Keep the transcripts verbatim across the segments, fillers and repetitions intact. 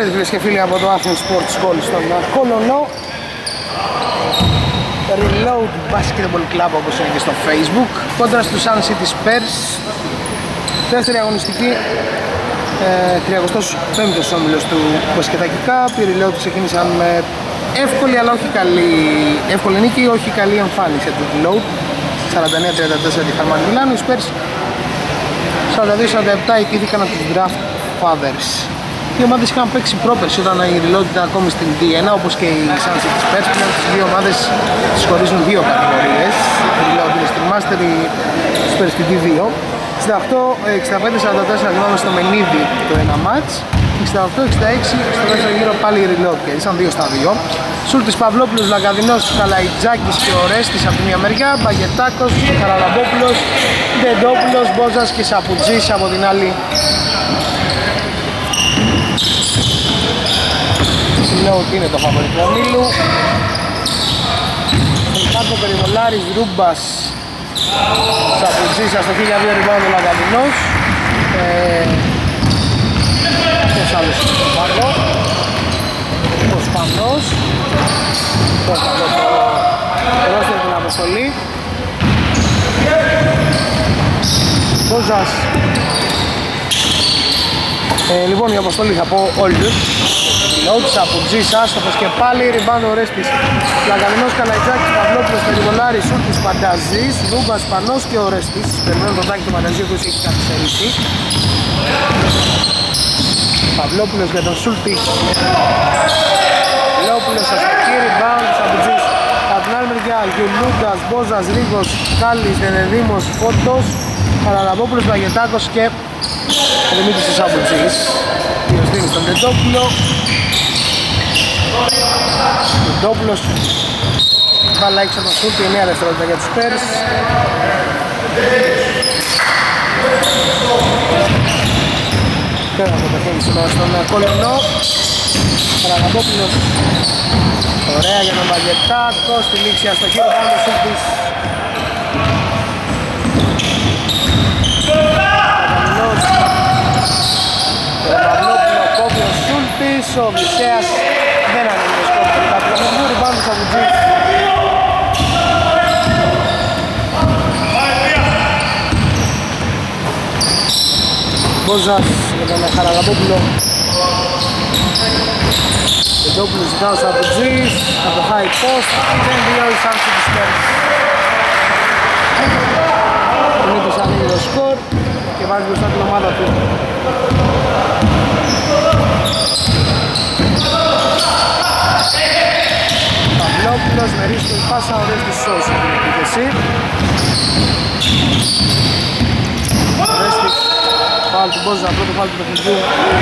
Καλησπέρα φίλες και φίλοι από το Athens Sports School στον Κολονό. Reload Basketball Club όπως είναι και στο Facebook. Κόντρα στους Sun City Spurs. Δεύτερη αγωνιστική, ε, τριανταπέμπτος όμιλος του Μπασκετάκι Cup. Οι Reload ξεκίνησαν με εύκολη αλλά όχι καλή, εύκολη νίκη, όχι καλή εμφάνιση του Reload. σαράντα εννέα τριάντα τέσσερα τη Χαρμάνη Μιλάνου. Οι Spurs σαράντα δύο σαράντα επτά ιτήθηκαν από τους Draft Fathers. Οι ομάδες είχαν παίξει πρόπερση όταν η Reload ήταν ακόμη στην ντι ένα, όπως και οι Sun City Spurs. Πλέον τις δύο ομάδες τις χωρίζουν δύο κατηγορίες. Η Reload είναι στην Master, οι Spurs στην ντι δύο. εξήντα οκτώ εξήντα πέντε σαράντα τέσσερα γινόταν στο Μενίδη το ένα μάτς. εξήντα οκτώ εξήντα έξι στο δεύτερο γύρο πάλι η Reload και ήσαν δύο στα δύο. Σούλτης, Παυλόπουλος, Λαγκαδινός, Καλαϊτζάκης και Ορέστης από τη μία μεριά, Μπαγετάκος, Χαραλαμπόπουλος, Ντεντόπουλος, Μπόζας και Σαπουτζής από την άλλη. Reload είναι το φαβοριτό ομίλου. Κάτω Περιβολάρης, Ρούμπας, Σαπουτζής, αστοχή για δύο rebound ο Λαγκαδινός. Ε, ποιος άλλος είναι το πάνω. Ο Σπανός. Πώς θα δω το ρόστερ την αποστολή. Μπόζας. Ε, λοιπόν η αποστολή θα πω όλους. Reload, Σαπουτζής, άστοχος και πάλι, rebound ο Ρέστης. Λαγκαδινός, Καλαϊτζάκης, Παυλόπουλος, Περιβολάρης, Σούλτης, Πανταζής, Ρούμπας, Πανός και ο Ρέστης. Περιμένουν τον τάκι του Πανταζή, ο οποίος έχει καθυστερήσει. Παυλόπουλος για τον Σούλτη. Λεόπουλος, αστοχή, rebound, Σαπουτζής. Από την άλλη μεριά, Γιουλούντας, Μπόζας, Ρίγος, Κάλλης, Δενεδήμος, Φώτος, Χαραλαμπόπουλος, Βαγετάκος και ο Δημήτρης ο Σαπουτζής. Ποιος δίνει στον Ντεντόπουλο. Ντεντόπουλος βάλα έξω από τον Σούλτη, εννέα δευτερόλεπτα για τους Spurs. Πέρα από το χέρι σήμερα στον Κολονό. Χαραλαμπόπουλος, ωραία για τον Βαγετάκο, στη λήξη αστοχή, πάνω ο Σούλτης. Ο Βυσσέας δεν ανοίγει σκόρ του Κατρομιδιού, ριμπάουντ του Σαπουτζή. Μπόζας για τον Χαραλαμπόπουλο. Ντεντόπουλο ζητά ο Σαπουτζής από το high post, δεν βιώνει σαν του Spurs. Ο Νίκος ανοίγει το σκορ και βάζει μπροστά την ομάδα του. Παυλόπουλος με ρίσκο η πάσα, ο Ρέστης σώσει την επίθεση. Ο Ρέστης, φάουλ του Μπόζα, πρώτο φάουλ του παιχνιδιού.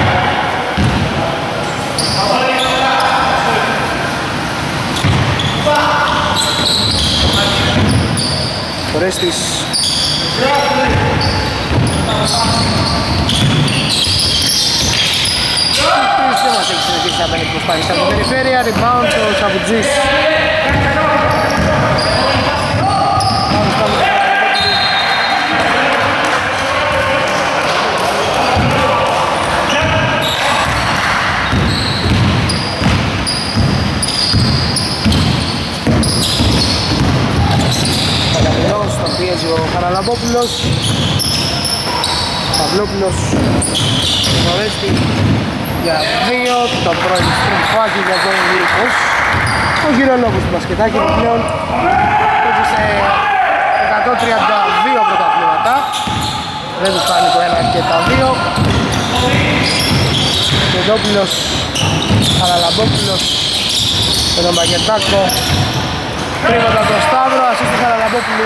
Ο Ρέστης δεν μας έχει συνεχίσει να μπαίνει προσπάθεια στην περιφέρεια, rebound ο Σαπουτζής. Παγαπηλός, τον πιέζει ο Χαραλαμπόπουλος. Παυλόπουλος, ο Ρέστης για δύο, το πρώην στριμφάκι για τον Λίπος. Ο γυρολόγος του μπασκετάκι πλέον παίζει σε εκατόν τριάντα δύο πρωταθλήματα. Δεν τους φτάνει το ένα και τα δύο. Ντεντόπουλος, Χαραλαμπόπουλος με τον Παγετάκο. Τρίβοντα τον Σταύρο, ασίστ του Χαραλαμπόπουλου.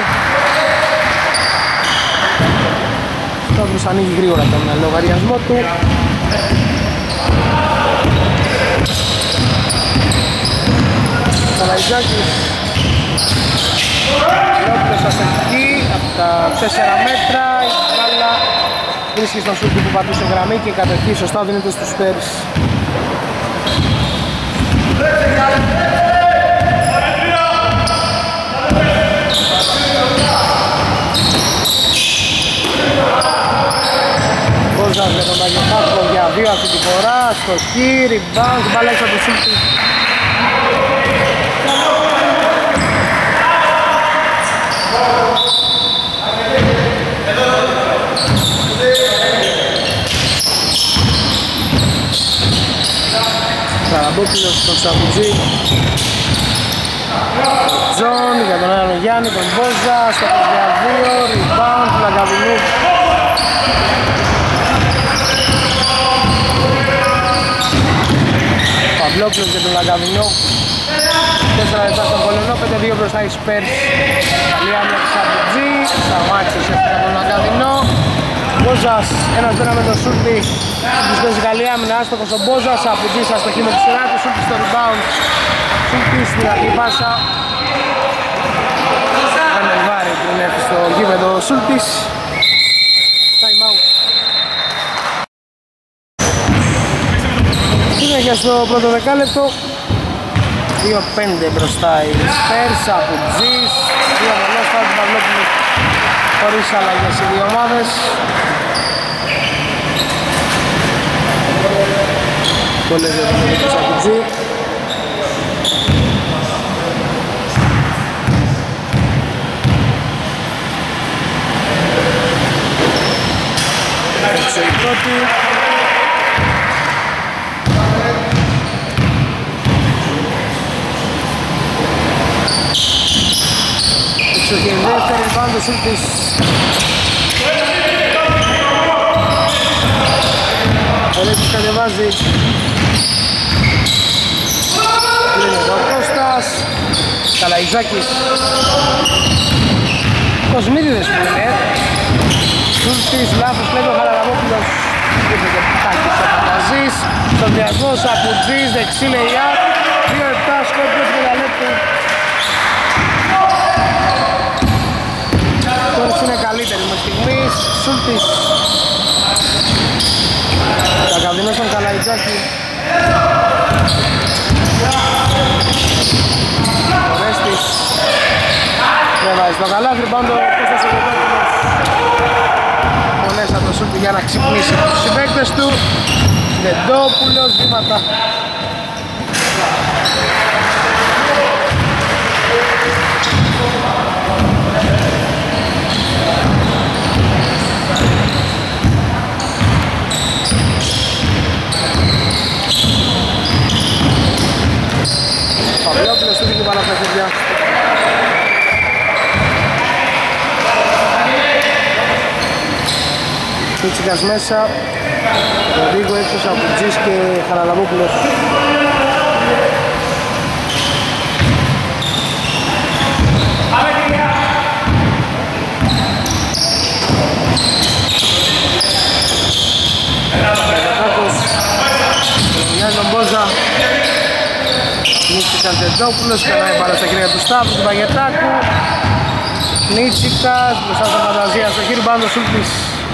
Σταύρος ανοίγει γρήγορα τον λογαριασμό του. Καλαϊτζάκης, Λόπουλος αστοχή από τα τέσσερα μέτρα, η μπάλα βρίσκει στον Σούλτη που πατούσε γραμμή και η κατοχή σωστά δίνεται στους Spurs. Μπόζας Μπόζας για τον Παγετάκο για δύο αυτή τη φορά. Στο χι, rebound, μπάλα έξω από το Σούλτη. Καραμπόπουλος στον Σαπουτζή. Τζον για τον Άρον Γιάννη, τον Μπόζα, στο για δύο, rebound του Λαγκαβινού. Παυλόπουλος για τον Λαγκαβινό. τέσσερα λεπτά στον Πολωνό, πέντε δύο μπροστά οι Spurs. Καλή άμυνα του Σαπουτζή, σταμάτησε για τον Λαγκαβινό. Μπόζας, ένας πέρα με τον Σούλτη. Τους παίζει καλή άμυνα, άστοχος ο Μπόζας. Σαπουτζής αστοχή με τη σειρά του, Σούλτη στο rebound. Σούλτη στην αρχή πάσα. Ανεβάρει που είναι στο γήπεδο Σούλτης. Time out. Συνέχεια στο πρώτο δεκάλεπτο. δύο πέντε μπροστά οι Spurs, Σαπουτζής. Δύο βολός, φάουλ του Παυλόπουλου. Χωρίς αλλαγές οι δύο ομάδες. Πολλές για τον Σαπουτζή. Έξω η πρώτη. Έξω και η δεύτερη, πάντως Σούλτης. Ο Λέξης κατεβάζει. Είναι εδώ ο Κώστας. Καλαϊτζάκης. Κοσμίδιδες που είναι. Σούλτης, λάθος πλέον ο Χαραλαμπόπουλος. Ήρθε και πτάκης ο Πανταζής. Στον διασμός Σαπουτζής, δεξί λεϊά. δύο επτά σκορ του πενταλέπτου. Τώρα είναι καλύτερη με στιγμής. Σούλτης. Κακαδίνος στον Καλαϊτζάκη. Ο Ρέστης. Δεν βάζει το καλάθρι, πάνω το Κώστας ο Κωτάκουλος. Πολλές από το Σούλτη για να ξυπνήσει τους συμπαίκτες του. Δεντόπουλος, βήματα. Παυλόπουλος του δίκη πάνω από τα χέρια. Κίτσικας μέσα. Ρίγο έξω Σαπουτζής και Χαραλαμπόπουλος. Μοιάζει τον Μπόζα. Νίτσικας Δεντόπουλος, περνάει πάρα στα χέρια του Σταύρου, του Παγετάκου. Νίτσικας, μπροστά στα φανταζία, στο χείρι πάνω Σούλτης.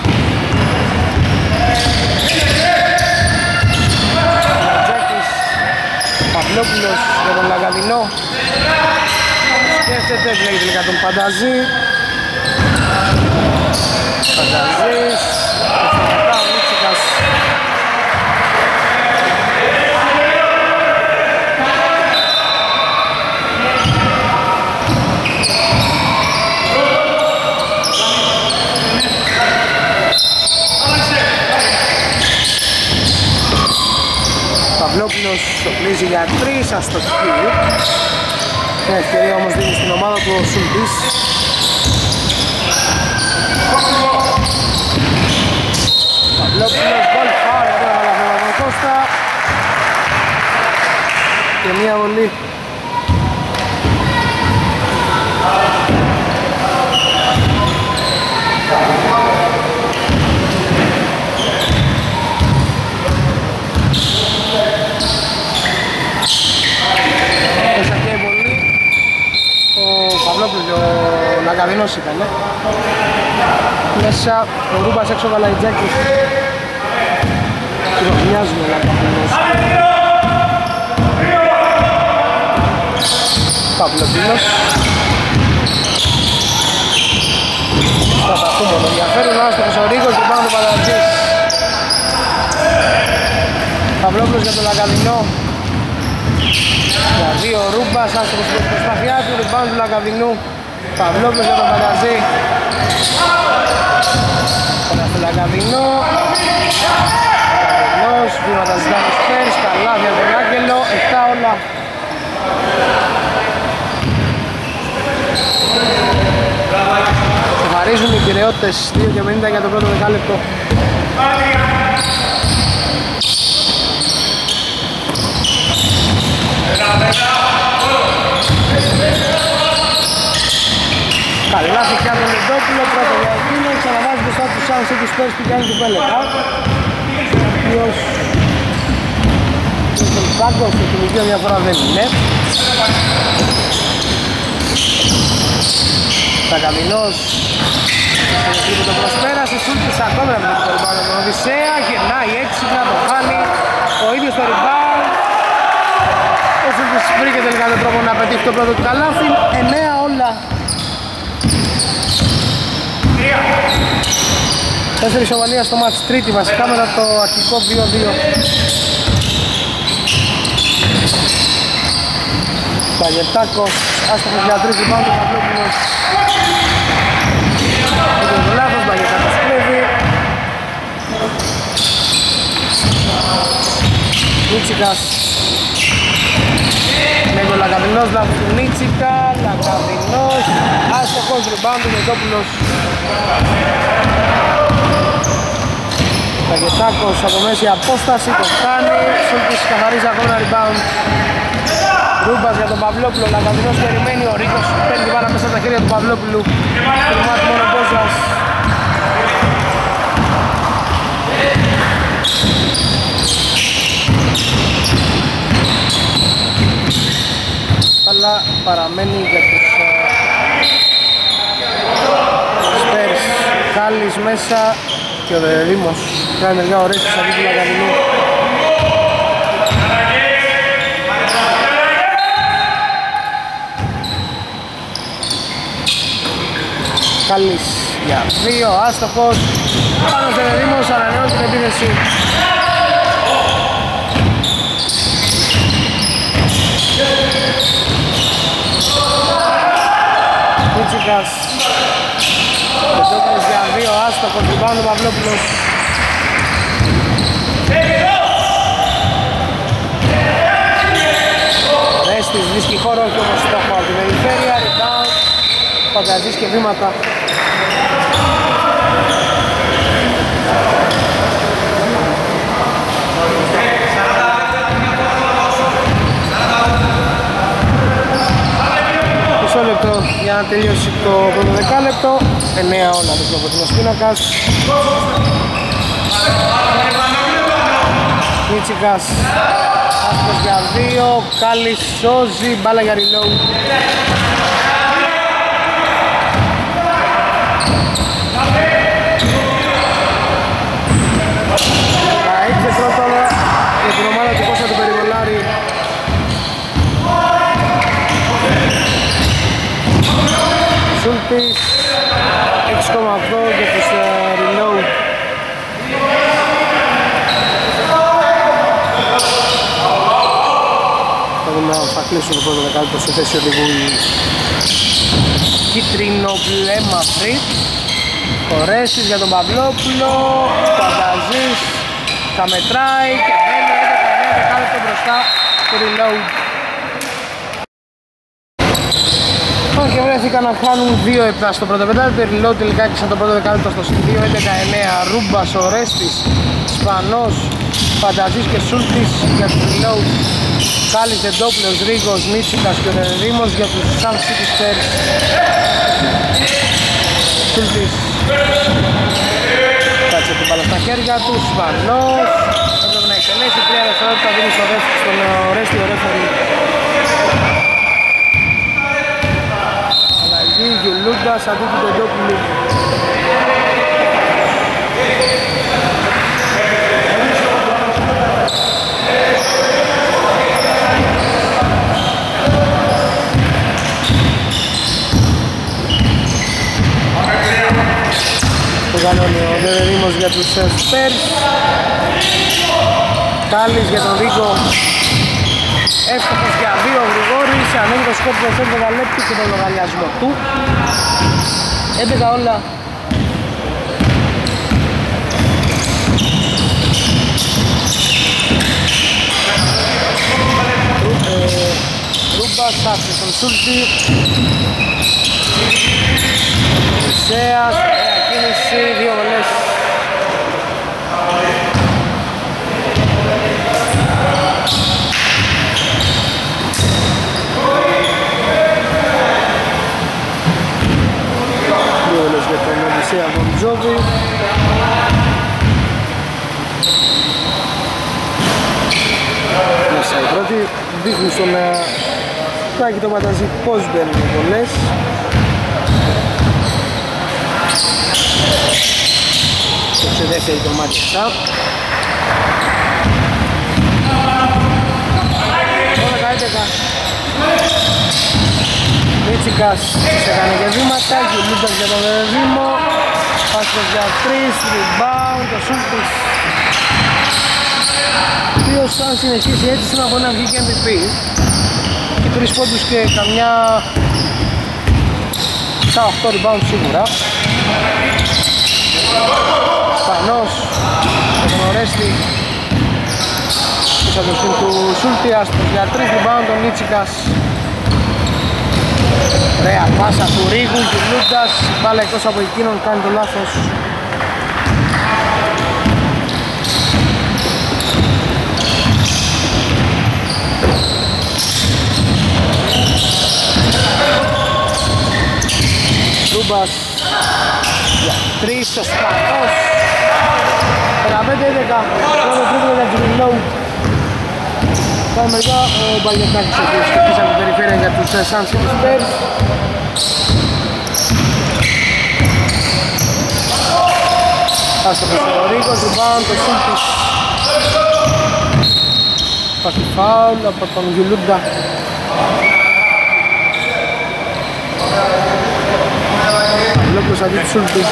Λατζάκης, Παυλόπουλος για τον Λαγκαδινό. Σκέφτεται, βλέπει τελικά τον Πανταζή. Πανταζής, ο Νίτσικας. Παυλόπουλος το πλύζει για τρεις, αστοχή. Την ευκαιρία όμως δίνει στην ομάδα του ο Σούλτης. Παυλόπουλος, γκολ φάουλ, ωραία βαλαφέρα τον Κώστα. Και μία βολή. Ο Λαγκαδινός ήταν μέσα, ο Ρούμπας έξω ο Καλαϊτζάκης. Κυριομοιάζουν ο Λαγκαδινός. Παυλοπίνος. Θα σταθούμε το ενδιαφέρον, άστοχος ο Ρίγος και πάνω του Παλατζής. Παυλόπουλος για τον Λαγκαδινό. Για δύο Ρούμπας, άστοχος στην προσπάθειά του, rebound του Λαγκαδινού. Παυλόπουλος για τον Πανταζή. Ένα στο Λαγκαδινό. Λαγκαδινός, βήματα ζητάνε τους Spurs, καλά για τον Άγγελο, επτά όλα. Ξεχαρίζουν οι Πειραιώτες δύο και πενήντα για το πρώτο δεκάλεπτο. Καλά φυκιά τον Λεντόπουλο, πρώτο για εκείνο, ξαναβάζει μπροστά του Sun City Spurs που κάνει του Πέλεκα. Ποιος στον πάγκο, στο κινητήριο διαφορά δεν είναι. Τακαμινός που το προσπέρασε, Σούλτης ακόμα με το rebound από τον Οδυσσέα, γυρνάει έξυπνα, το χάνει, ο ίδιος το rebound. Ο Σούλτης βρήκε τελικά τον τρόπο να πετύχει το πρώτο του καλάθι, εννέα όλα. Τέσσερις ισοβαλία στο μάτς, τρίτη βασικά μετά το αρχικό δύο δύο. Παγετάκος, άστοχος για τρεις rebound, ο Παυλόπουλος. Ήταν το λάθος, Παγετάκος κλέβει. Μίτσικας. Με τον Λαγκαδινός, λάθος του Μίτσικα, Λαγκαδινός, άστοχος, rebound, ο Μετόπουλος. Παγετάκος από μέση απόσταση, το κάνει, Σούλτης καθαρίζει ακόμα ένα rebound. Ρούμπας για τον Παυλόπουλο, Λαγκαδινός περιμένει, ο Ρίκος παίρνει την μπάλα μέσα στα χέρια του Παυλόπουλου. Τριμάτι μόνο Μπόζας. Αλλά παραμένει για τους Spurs. Κάλλης μέσα και ο Δερήμος. Κάνει μεριά ωραία της αντί του Λαγκαδινού. Κάλλης για δύο, άστοχος. Πάνω στον Δερήμος, ανανεώνει την επίθεση. Μίτσικας. Πετώκρες για δύο, άστοχος, rebound ο Παυλόπουλος. Ρέστης βρίσκει χώρο και όμως στόχο από την περιφέρεια, rebound, Παγκαζής και βήματα. Μισό λεπτό για να τελειώσει το πρώτο δεκάλεπτο, εννέα όλα το προποτινός πίνακας. Μίτσικας, άστοχος για δύο, Κάλλης σώζει, μπάλα για reload. Ήρθε πρώτο για την ομάδα του Κώστα του Περιβολάρη. Σούλτης, έξι κόμμα οκτώ για τους uh, reload. Θα δούμε αν θα κλείσουν το πρώτο δεκάλεπτο σε θέση οδηγού κίτρινο μπλε μαύρη. Κορέστης για τον Παυλόπουλο, Πανταζής, θα μετράει και μένει έντεκα εννέα δεκάλεπτο μπροστά του reload. Και βρέθηκαν να χάνουν δύο επτά στο πρώτο πεντάλεπτο, reload τελικά έκλεισαν το πρώτο δεκάλεπτο στο δύο έντεκα εννέα. Ρούμπας, Ορέστης, Σπανός, Πανταζής και Σούλτης για τους reload. Κάλλης, Δεντόπουλος, Ρίγος, Μίτσικας και ο Δερήμος για τους Sun City Spurs. Σούλτης κάτσε την μπάλα στα χέρια του, Σπανός έπρεπε να εκτελέσει, τρία δευτερόλεπτα δίνει στο δεύτερο, στον Ορέστη ο ρέφερη. Αλλαγή, Γιουλούντας αντί του Δεντόπουλου. Το κανόνι ο Δερήμος για τους Spurs. Χρυσοτάλης για τον Ρίγκο. Εύστοχος για δύο, Γρηγόρης, ανοίγει το σκορ του έντεκα λεπτού και τον λογαριασμό του. έντεκα όλα. Ρούμπας, άφησε τον Σούλτη. Μισέας, ωραία κίνηση, δύο βολές. Δύο βολές για τον Οδυσσέα Βοντζόβι. Μέσα η πρώτη, δείχνει στον Τάκη το Παταζή πώς μπαίνουν οι βολές. Σε δεύτερη το μάτι αυτά. έντεκα έντεκα. Μίτσικας έκανε και βήματα, Γιουλούτας για τον Δήμο. Πάσχος για τρεις, rebound, ο Σούλτης. Ποιος αν συνεχίσει έτσι σήμερα μπορεί να βγει και εμ βι πι. Και τρεις πόντους και καμιά στα οκτώ rebound σίγουρα. Σπανός με τον Ορέστη πίσω από το σκύν του Σούλτη, άστος για τρεις rebound τον Νίτσικας. Ωραία πάσα του Ρίγου, Γιουλούντας, μπάλα εκτός από εκείνον, κάνει το λάθος. Ρούμπας για τρεις, ο Σπανός. δεκαπέντε έντεκα, πρώτο τρίπλο για την reload. Πάμε μερικά ο Μπαλιωτάκης ο οποίος χτυπήσαν την περιφέρεια για τους Sun City Spurs. Άστοχος ο Ρίκος, rebound, το Σούλτης. Υπάρχει φάουλ από τον Γιουλούντα. Λόγκος αντί του Σούλτη.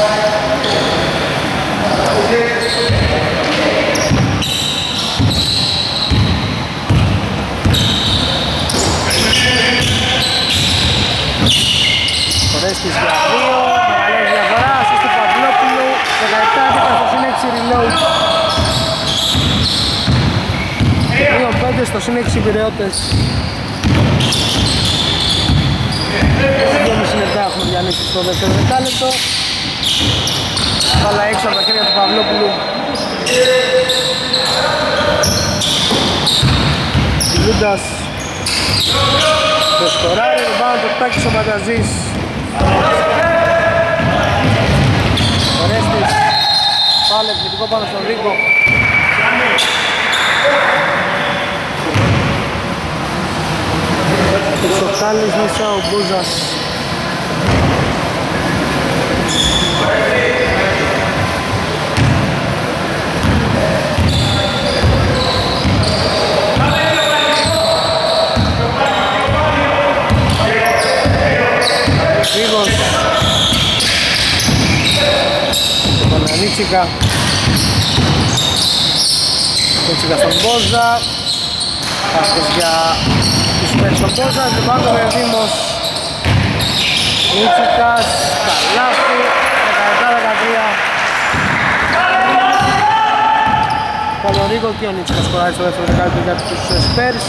Ρέστης για δύο, μεγάλη διαφορά, assist του Παυλόπουλου, δεκαεπτά έντεκα στο συν έξι reload. δύο πέντε στο συν έξι Πειραιώτες. δυόμισι λεπτά έχουμε διανύσει στο δεύτερο δεκάλεπτο. Βάλα έξω από τα χέρια του Παυλόπουλου. Λούντας το σκοράρει, rebound το Τάκης ο Παταζής. Ο Ρέστης πάλι επιθετικό πάνω στον Ρίκο. Ο Σοκτάλης μέσα, ο Μπούζας. Ρίγος. Τον Ανίτσικα. Ανίτσικα στον Μπόζα. Πάσκος για τους Σπέρς στον Μπόζα. Λοιπόν το Δήμος. Ανίτσικας. Καλάθι. δεκαεπτά δεκατρία. Τον Ρίγο και ο Ανίτσικας σκοράρει στο δεύτερο δεκάλεπτο για τους Σπέρς.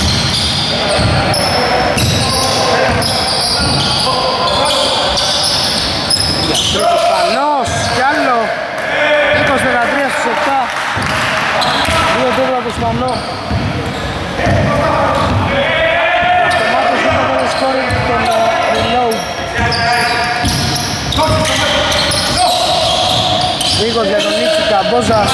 Τρίτος Πανός, κι άλλο είκοσι δεκατρία στους επτά. Δύο τρίποτα από το Σπανό. Αυτομάτως είναι το πρώτο σκόρι των reload. Ρίγος για τον Νίτσικα, Μπόζας.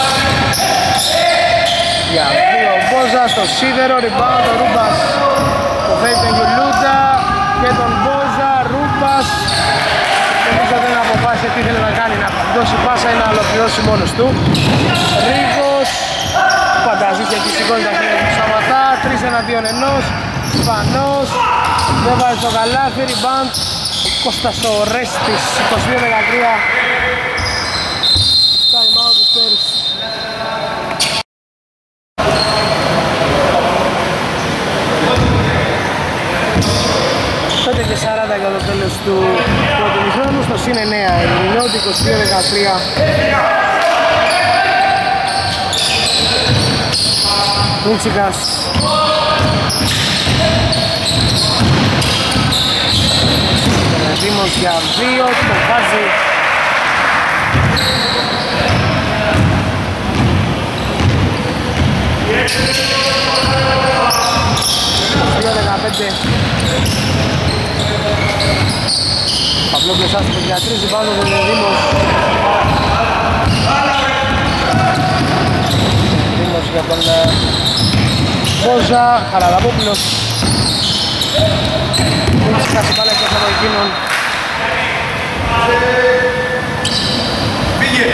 Για δύο Μπόζας, το σίδερο, rebound, ο Ρούμπας. Το φεύγει τον Γιουλούντα και τον Μπόζα, Ρούμπας. Νομίζω δεν αποφάσισε τι θέλει να κάνει, να δώσει πάσα ή να ολοκληρώσει μόνος του. Ρίγος, Φανταζής εκεί σηκώνει τα χέρια του, σταματά, τρεις εναντίον ενός. Σπανός, δεν βάζει το καλάθι, rebound. Ο Κώστας ο Ρέστης, είκοσι δύο δεκατρία. Time out του Spurs. του πρώτου μηχρόνου στο συν εννέα. Ελληνιώτη είκοσι δύο δεκατρία. Μίτσικας. Δήμος για δύο, το βάζει. δύο δεκαπέντε. Παυλόπουλος άστοχος για τρεις, πάνω τον Δήμος. Δήμος για τον Μπόζα, Χαραλαμπόπουλος. Μίτσικας η μπάλα εκτός από εκείνον. Πήγε!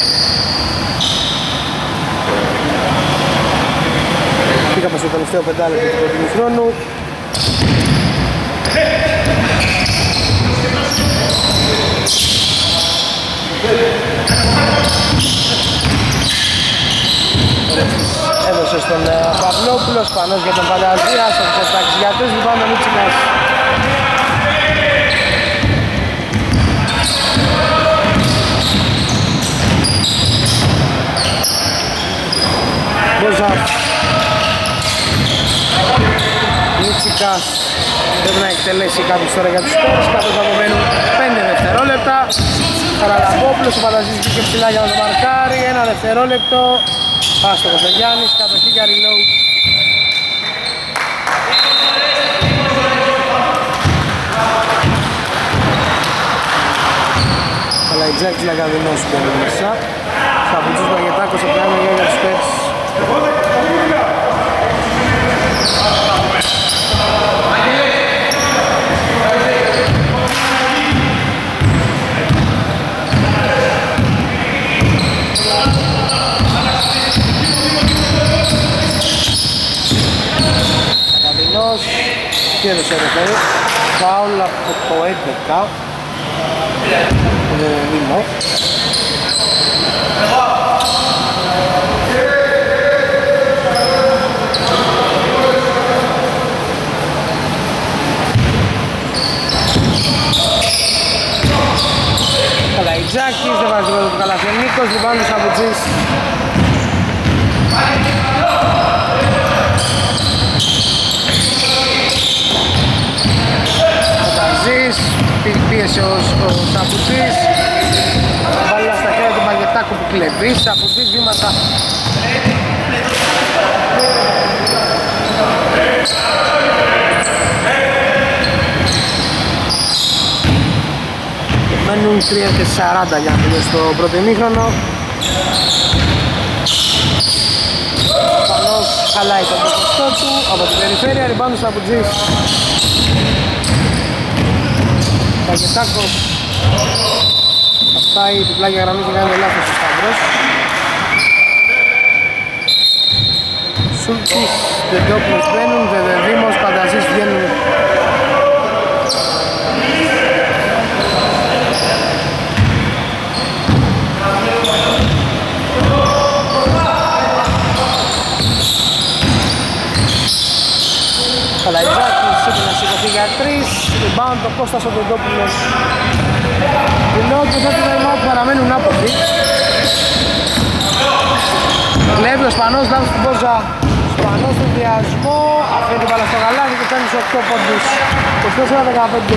Πήγαμε στο τελευταίο πεντάλεπτο του πρώτου μηχρόνου. Έδωσε στον Παυλόπουλο, Σπανός για τον Πανταζία, στον Κωστάκης για τρεις, λοιπόν ο Μίτσικας. Μπόζα. Μίτσικας πρέπει να εκτελέσει κάποιος τώρα για τους Σπόρους, καθώς απομένουν πέντε δευτερόλεπτα. Χαραλαμπόπουλος, ο Πανταζής βγήκε ψηλά για να το μαρκάρει, ένα δευτερόλεπτο. Άστοχος ο Γιάννης, κατοχή για reload. Αλλά η Τζάκης Λαγκαδινός μπαίνει μέσα. Σαβουτσούς Μαγετάκος από την άλλη μεριά για τους Πέρς. Λαγκαδινός και έδωσε ρεφέρι. Φάουλ από το έντεκα. Δήμο. Καλαϊτζάκης, δεν βάζει το καλάθι ο Νίκος, λοιπόν ο Σαβουτζής. Φανταζής, πίεσε ο Σαβουτζής. Βάλα στα χέρια του Μαγετάκου που κλεβεί, Σαβουτζής βήματα. Μένουν τρία και σαράντα για να τελειώσει το πρώτο ημίχρονο. Πανός χαλάει τον ποσοστό του από την περιφέρεια, ριμπάνου Σαβουτζής. Παγετάκος φτάει την πλάγια γραμμή και κάνει λάθος ο Σταυρός. Σούλτης, Δεντόπουλος μπαίνουν, Δεδεδήμος, Πανταζής βγαίνουν. Καλαϊτζάκης, έπρεπε να σηκωθεί για τρεις. Rebound το Κώστας ο Δεντόπουλος. Reload και τότε time-out παραμένουν άποχοι. Κλέβει ο Σπανός, λάβει στην Μπόζα. Σπανός στον διασμό, αφήνει την μπάλα στο γαλάζι και παίρνει στους οκτώ πόντους. είκοσι τέσσερα δεκαπέντε.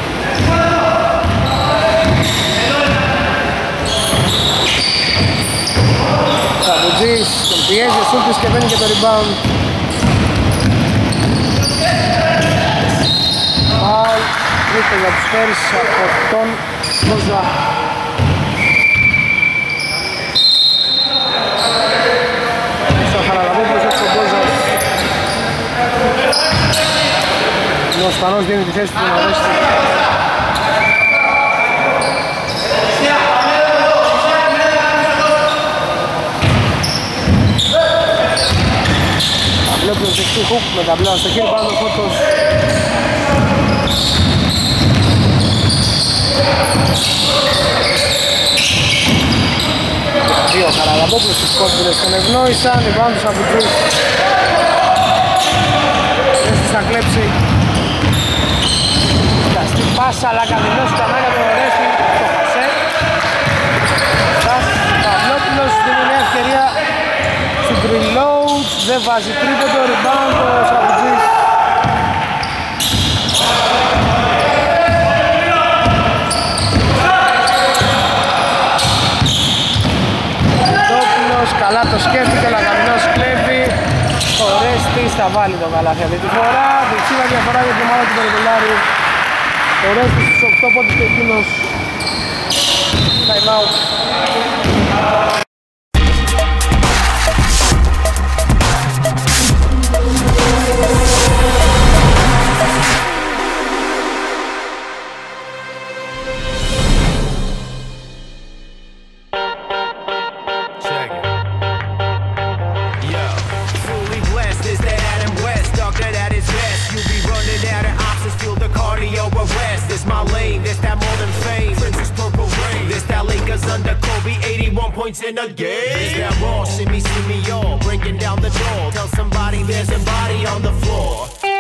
Σαβουτζής τον πιέζει, ο Σούλτης και παίρνει και το rebound. Φάουλ, τρίτο για τους Πέρις από τον Μπόζα. Στο Χαραλαμπόπουλος έξω ο Μπόζας. Ο Σπανός δίνει τη θέση του να δέσει. Αυλόπουλος δεξί χουκ με τα μπλά στο χέρι, πάνω φώτος. Δύο Χαραλαμπόπουλος στους κόμπουλες τον ευνόησαν, λοιπόν τους Σαβουτζούς. Έστης θα κλέψει. Καστή πάσα Λακαδινός ξανά για τον Ορέστη, το χασέ. Παυλόπουλος δίνει μια ευκαιρία στην preload, δεν βάζει τρίποντο, rebound ο Σαβουτζής. Δόπουλος, καλά το σκέφτηκε, ο Λακαδινός κλέβει. Ο Ρέστης θα βάλει το καλάθι αυτή τη φορά. Δεξίβα διαφορά για την ομάδα του Περικολάρη. Ο Ρέστης στους οκτώ πόντους και εκείνος time out. In the game. Is that raw? Shimmy, shimmy, y'all. Breaking down the door. Tell somebody there's a body on the floor.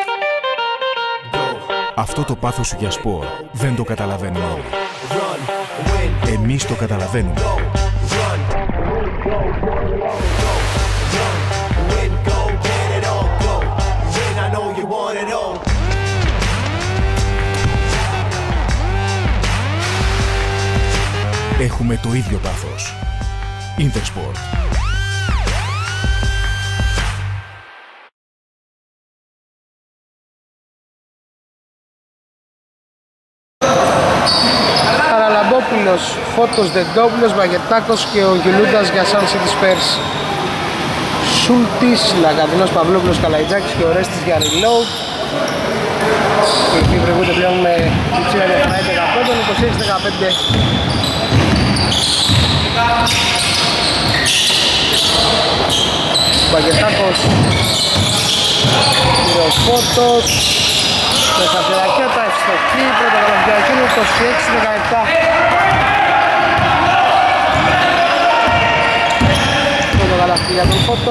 Αυτό το πάθος σου για σπορ δεν το καταλαβαίνουν όλοι. Εμείς το καταλαβαίνουμε. Έχουμε το ίδιο πάθος. Intersport. Χαραλαμπόπουλος, Φώτος, Δεντόπουλος, Βαγετάκος και ο Γιουλούντας για Sun City Spurs. Σούλτης, Λακαδινός, Παυλόπουλος, Καλαϊτζάκης και ο Ρέστης για reload. Οι οποίοι προηγούνται πλέον με υψηλή διαφορά έντεκα πόντων, είκοσι έξι δεκαπέντε. Βαγετάκος, Φώτος, μέσα από τη ρακέτα, ευστοχή, πρώτα καλαθιά εκείνου, είκοσι έξι δεκαεπτά. Πρώτο καλαθιά για τον Φώτο.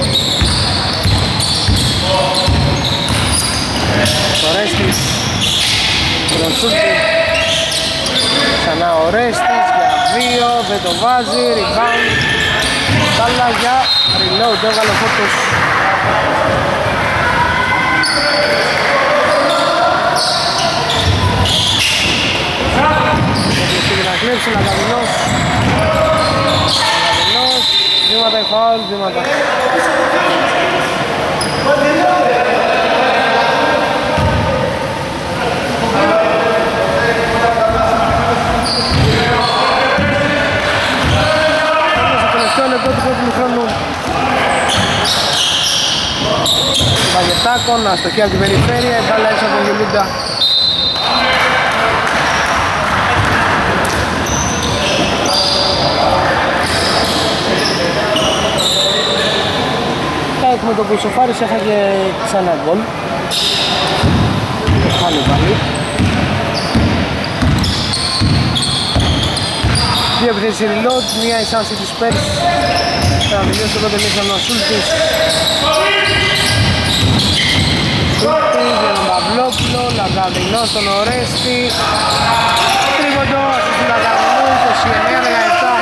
Ο Ρέστης, τον Σούλτη, ξανά ο Ρέστης για δύο, δεν το βάζει, rebound. Μπάλα για reload, έβαλε ο Φώτος. Πήγε να κλέψει, Λακαδινός. Λακαδινός, βήματα η φάουλ, βήματα. Βαγετάκων, αστοχή από την περιφέρεια, η μπάλα έξω από τον Γιουλούντα. Με τον Κουσοφάρης έφαγε ξανά γκολ. Πάλι πάλι. Δύο επιθέσεις reload, μία η Sun City Spurs. Θα τελειώσει το πρώτο μήχρονο ο Σούλτης. Σούλτης για τον Παυλόπουλο, Λακαδινός στον Ορέστη. Τρίποντο, στον Λακαδινό, είκοσι εννέα δεκαεπτά.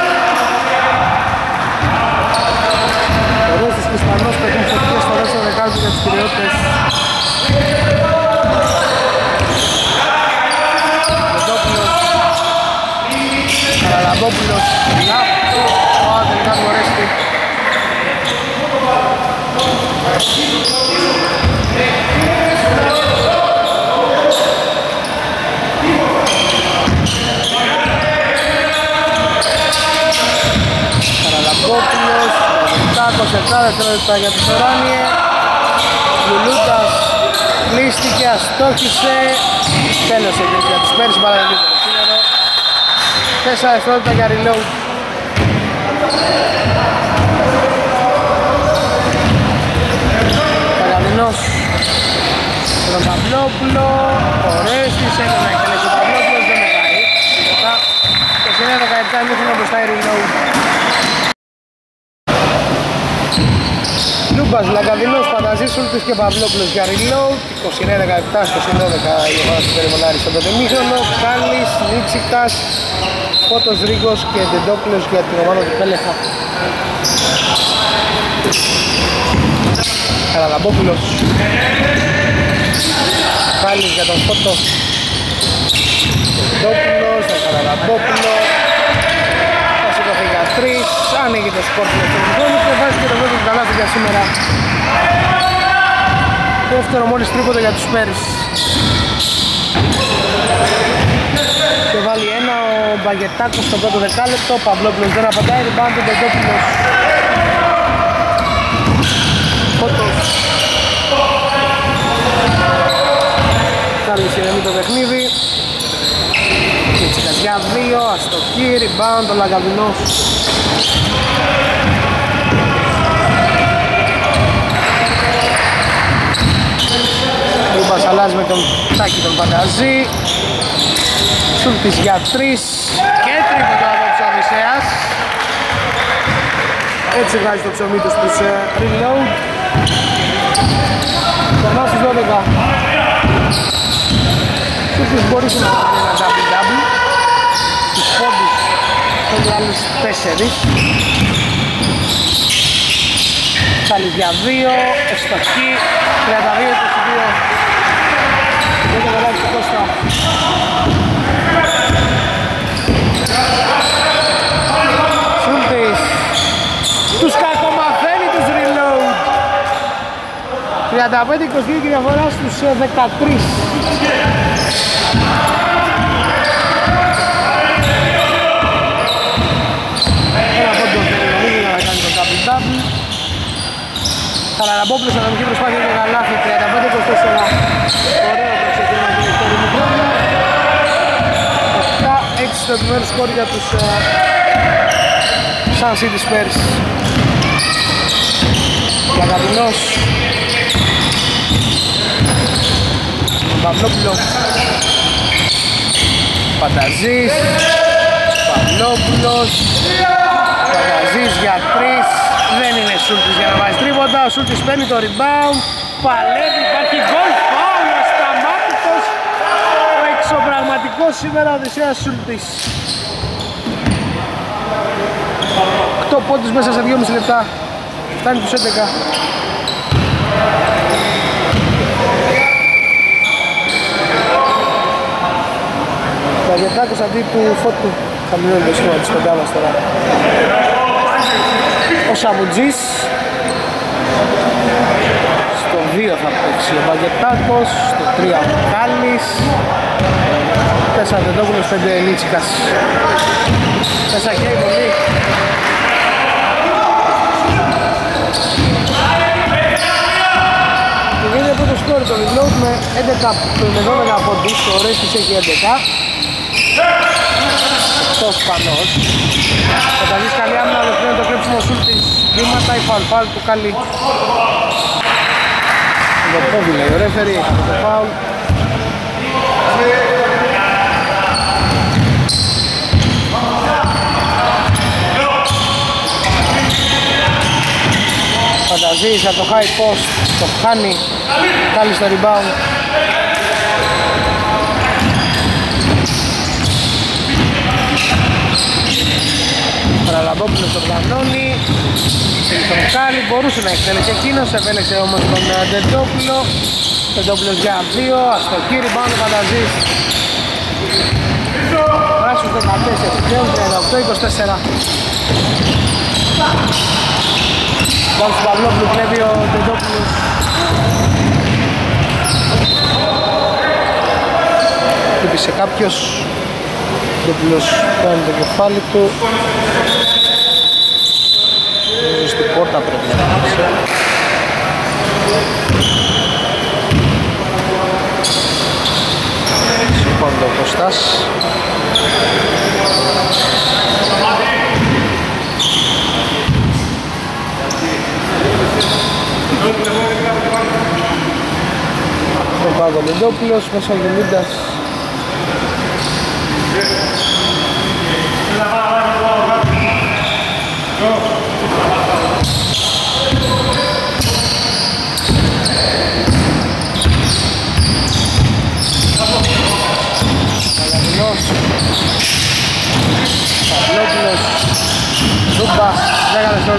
Ο Ρέστης και Ισπανός πετούν φωτιές στο δεύτερο δεκάλεπτο για τους κυριότητες. Μεντόπουλος, Καραλαμπόπουλος, Λάπτο, πάω τελικά του Ρέστη. Καραλαμπόπουλος, Τάκος, επτά δευτερόλεπτα για τους Οράνιε. Γιουλούντας κλείστηκε, αστόχησε. Τέλος έγινε για τους Πέρσι, μπάλα δεν σήμερα. Τέσσερα δευτερόλεπτα για reload. Παγαδινός τον Παυλόπουλο, ο Ρέστης, έκανε να εκτελέσει ο Παυλόπουλος, δεν μετράει. είκοσι εννέα δεκαεπτά εμείς είναι μπροστά η reload. Λούμπας, Λαγκαδινός, Πανταζής, Σούλτης και Παυλόπουλος για reload. είκοσι εννέα δεκαεπτά, είκοσι δώδεκα η ομάδα του Περιμονάρη στο πέντε μήχρονο. Κάλλης, Νίτσικας, Φώτος Ρίγκος και Ντεντόπουλος για την ομάδα του Πέλεχα. Καραλαμπόπουλος, Κάλλης για τον Φώτο, Ντεντόπουλος, τον Καραλαμπόπουλο. Θα σηκωθεί για τρεις, ανοίγει το σκορ του χρόνου και βάζει και το πρώτο του καλάθι για σήμερα. Δεύτερο μόλις τρίποντο για τους Spurs. Και βάλει ένα ο Μπαγετάκος στο πρώτο δεκάλεπτο. Παυλόπουλος δεν απαντάει, rebound του Ντεντόπουλος. Φώτος. Κάλλης ηρεμεί το παιχνίδι. Κίτσικας για δύο, αστοχή, rebound ο Λαγκαδινός. Λούμπας αλλάζει με τον Τάκη τον Πανταζή. Σούλτης για τρεις και τρίποντο από τους Οδυσσέας. Έτσι βγάζει το ψωμί του στους uh, reload. Περνά στους δώδεκα. Σούλτης μπορεί να κάνει ένα double-double. Τους πόντους θέλει άλλους τέσσερις. Κάλλης για δύο, ευστοχή, τριάντα δύο είκοσι δύο. Δεν το βελάει του Κώστα. Σούλτης τους κακομαθαίνει τους reload. τριάντα πέντε είκοσι δύο και διαφορά στους δεκατρείς. Ένα πόντο θέλει να κάνει το double-double. Καραλαμπόπουλος αναμική προσπάθεια για καλάθι, τριάντα πέντε είκοσι τέσσερα. Ωραίο το ξεκίνημα του δεύτερου ημιχρόνου. επτά έξι στο επιμέρους σκορ για τους Sun City Spurs. Λαγκαδινός, Παυλόπουλος, Πανταζής, Παυλόπουλος, Πανταζής για τρεις. Δεν είναι Σούλτης για να βάζει τρίποτα. Ο Σούλτης παίρνει το rebound. Παλεύει, υπάρχει γκολ. Φάουλ, ασταμάτητος. Ο εξωπραγματικός σήμερα Οδυσσέας Σούλτης. οκτώ πόντους μέσα σε δυόμισι λεπτά. Φτάνει τους έντεκα. Παγετάκος αντί του Φώτου. Θα μειώνει το σχήμα της κοντά μας τώρα. Ο Σαμπουτζής. Στο δύο θα παίξει ο Παγετάκος. Στο τρία ο Κάλλης. τέσσερα Ντεντόπουλος, πέντε Νίτσικας. Τέσσερα χέρι πολύ. Και γίνεται από το σκόρ το reload με δώδεκα πόντους. Ο Ρέστης έχει έντεκα. Εκτός Πανός. Θα δεις καλή άμυνα, ολοκληρώνει το κλέψιμο Σούλτης. Βήματα, η φαουλ-φαουλ του Καλή. Το κόβει λέει ο ρέφερι, από το φαουλ. Φανταζής από το high post, το χάνει. Καλή στο rebound. Παραλαμπόπουλος τον κανόνι. Τον Κάλλη μπορούσε να εκτέλεσε εκείνος, επέλεξε όμως τον Ντεντόπουλο. Ντεντόπουλος για δύο, αστοχή, rebound ο Φανταζής. Πράσους δεκατέσσερα, πλέον τριάντα οκτώ είκοσι τέσσερα. Πάμε στον Παυλόπουλο, κλέβει ο Ντεντόπουλος. Χτύπησε κάποιος. Ντεντόπουλος κάνει το κεφάλι του. Νομίζω στην πόρτα πρέπει να χτύπησε. Σηκώνει ο Κωστάς. Ο Παυλόπουλος μέσα ο Γελούντας.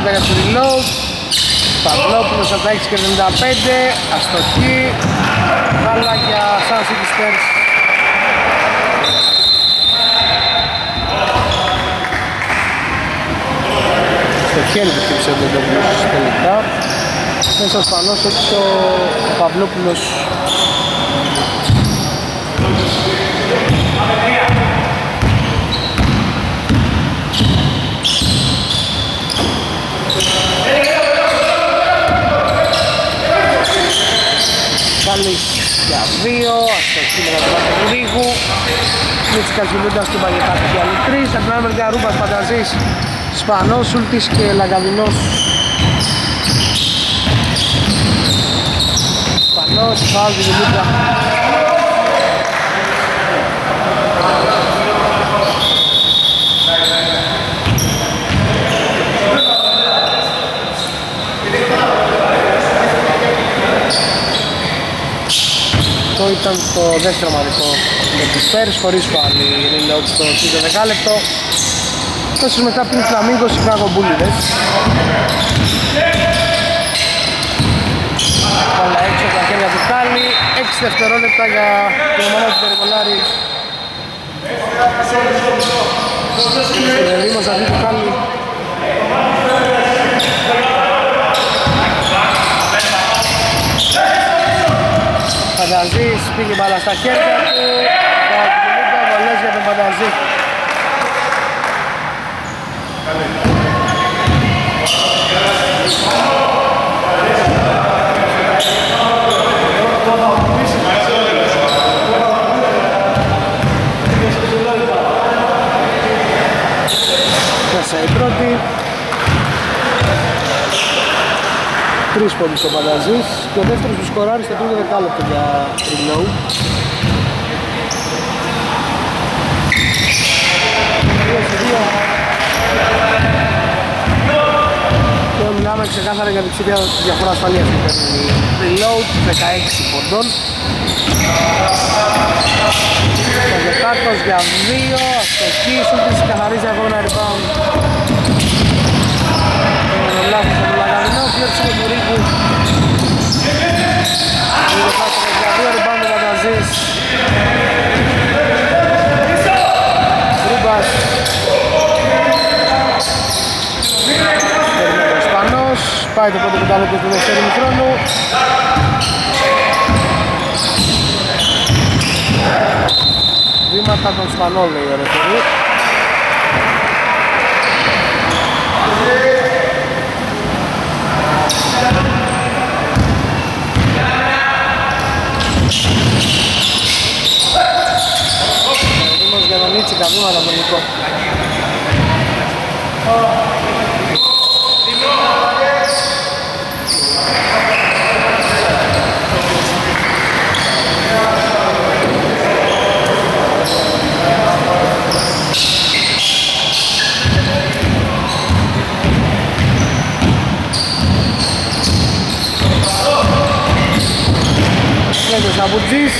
λεπτά για το reload. Παυλόπουλος από τα έξι και εβδομήντα πέντε, αστοχή. Βάλα για Sun City Spurs. Στο χέρι του χτύπησε ο Ντεντόπουλος τελικά. Μέσα ο Σπανός έξω ο Παυλόπουλος. Καλής για δύο, αστοχή με τα τεμάτα του Ρίγου. Μίτσικας Γιλούντας του Παγετάκου για άλλοι τρεις. Από την άλλη μεριά Ρούμπας, Πανταζής, Σπανός, Σούλτης και Λαγκαδινός. Σπανός, φάουλ του Γιλούντα. Αυτό ήταν το δεύτερο μαδικό για τους Spurs, χωρίς πάλι reload στο τρίτο δεκάλεπτο. Τόσες μετά πριν Φλαμίγκο, Chicago Bullets. Όλα έξω από τα χέρια του Κάλλη, έξι δευτερόλεπτα για την ομάδα του Περιβολάρη. Στην Δήμος αυτή του Κάλλη. Πανταζής πήγε μπάλα στα χέρια του. Τα κινούντα βολές για τον Πανταζή. Μέσα η πρώτη. Τρεις πόντους ο Πανταζής και ο δεύτερος που σκοράρει στο τρίτο δεκάλεπτο για reload. Και μιλάμε ξεκάθαρα για την ψηφία διαφορά ασφαλείας που παίρνει reload, δεκαέξι πόντων. Παγετάκος για δύο, αστοχή, Σούλτης καθαρίζει από ένα rebound. Λάθος από τον Λαγαδινό, κλέψε με τον Ρίκου. Είναι χάσαμε για δύο, rebound ο Πανταζής. Ρούμπας. Περιμένει ο Σπανός, πάει το πρώτο πεντάλεπτο του δεύτερου χρόνου. Βήματα των Σπανών λέει ο ρεφερή. Δήμος για τον Νίτσικα, βήματα τον Νικό. Λέγος Αμπουτζής.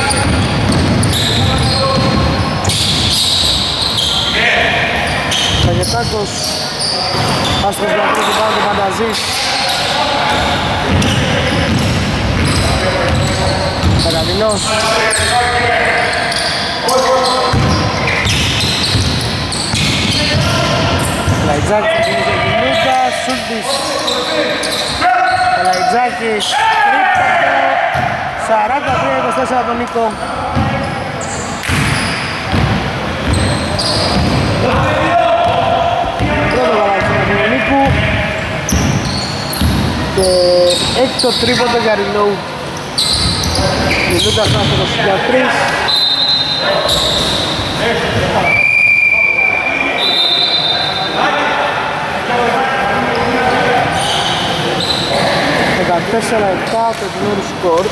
Παγετάκος. Άστρος με αυτό του πάνω του Πανταζής. Παγαδινός. Λαϊτζάκης είναι και Γινούτα. Σούλτης. Λαϊτζάκης. Τρίποντο. σαράντα τρία είκοσι τέσσερα τον Νίκο. Πρώτο γαλάκι με τον Νίκου. Και έκτο τρίποντο για reload. Μιλούντας να στο είκοσι τρία. δεκατέσσερα επτά το κοινό σκορ.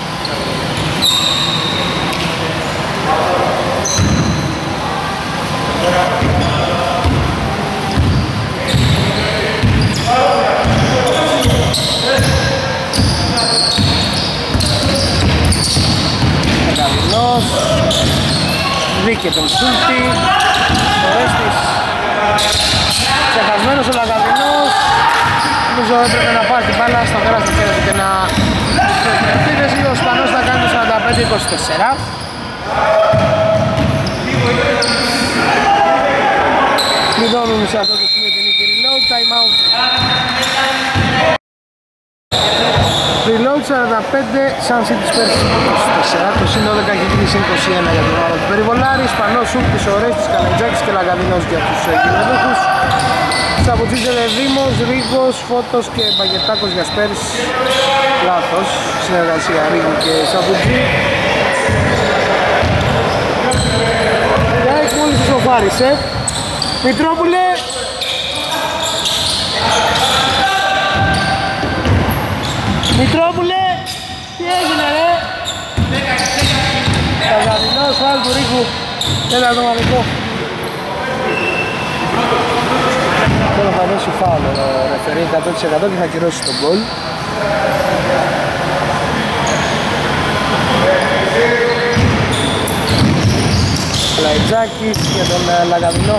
Λαγαδινός βρήκε τον Σούλτη, ο Ρέστης ξεχασμένος ο Λαγαδινός. νομίζω έπρεπε να πάρει την μπάλα στο γράς του χέρι και να επίδεση. Ο Σπανός θα κάνει το σαράντα πέντε είκοσι τέσσερα. Κλειδώνουν σε αυτό το σημείο την νίκη. Reload, time out. Reload σαράντα πέντε, Sun City Spurs είκοσι τέσσερα. Το σύνολο δέκα και τρία είκοσι ένα για την ομάδα του Περιβολάρη. Σπανός, Σούπτης, Ορέστης, Καλατζάκης και Λαγαδινός για τους γηπεδούχους. Σαπουτζίζεται Δήμος, Ρίγος, Φώτος και Μπαγετάκος για Spurs. Λάθος, συνεργασία Ρίγου και Σαπουτζή. Για έχει μόλις ισοφάρισε. Μητρόπουλε. Μητρόπουλε. Τι έγινε ρε. Καζαδινός, φάουλ του Ρίγου. Ένα ατομαδικό. Τώρα θα δώσει φάουλ ο ρεφερή εκατό τοις εκατό και θα κυρώσει τον γκολ. Καλαϊτζάκης για τον Λαγαδινό.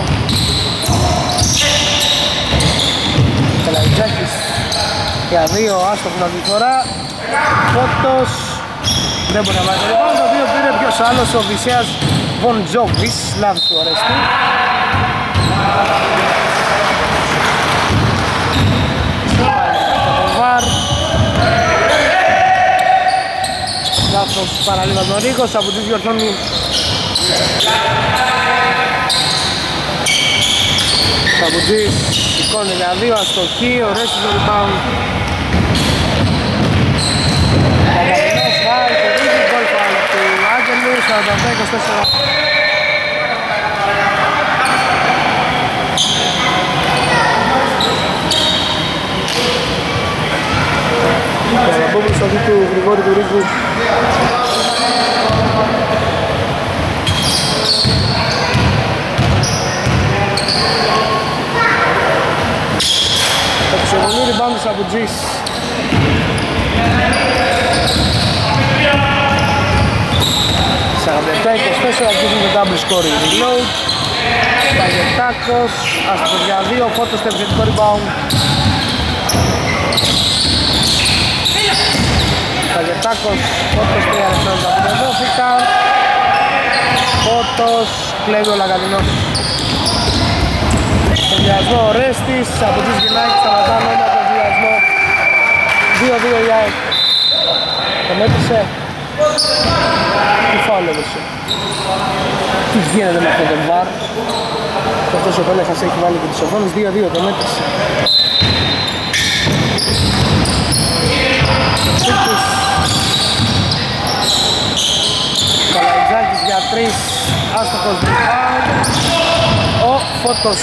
Καλαϊτζάκης για δύο, άστοχο να τη φορά. Φώτος δεν μπορεί να βάλει το λοιπόν, το οποίο πήρε ποιος άλλος, ο Βυσσέας Βοντζόβης, λάθος του Ορέστη. Λάθος παραλίγο τον Ρίγος, από τους διορθώνει. Σαπουτζής σηκώνει για δύο, αστοχή, ο Ρέστης το rebound. Παγαδινός φάουλ του Ρίγου, γκολ φάουλ του Άγγελου, σαράντα επτά είκοσι τέσσερα. Παραπόμπλη στο δί του Γρηγόρη του Ρίγου. Εξομονή rebound του Σαπουτζής. σαράντα επτά είκοσι τέσσερα αρχίζουν το double scoring reload. Παγετάκος, άστοχος για δύο, Φώτος στο επιθετικό rebound. Παγετάκος, Φώτος τρία λεπτά που δεν δόθηκαν. Φώτος, κλέβει ο Λαγαδινός. Στον διασμό ο Ρέστης, από τις γυναίκες σταματάνε ένα το διασμό. δύο δύο η ΑΕΚ. Το μέτρησε. Τι φάουλ έδωσε. Τι γίνεται με αυτό το βαρ. Και αυτός ο Πέλεχας έχει βάλει και τις οθόνες. δύο δύο το μέτρησε. Σύρτης. Καλαϊτζάκης για τρεις. Άστοχος rebound. Ο Φώτος.